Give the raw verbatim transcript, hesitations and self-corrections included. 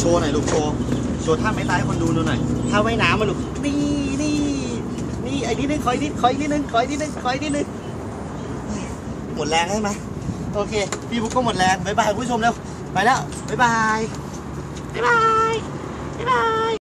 ชว์หน่อยลูกโชว์โชว์ท่าไม้ตายให้คนดูดูหน่อยท่าว่ายน้ำมาลูกนี่นี่นี่ไอ้นี่นึงคอยนิดคอยนิดนึงคอยนิดนึงคอยนิดนึงหมดแรงใช่ไหมโอเคพี่บุ๊กก็หมดแรงบ๊ายบายผู้ชมแล้วไปแล้วบ๊ายบายบ๊ายบายบ๊ายบาย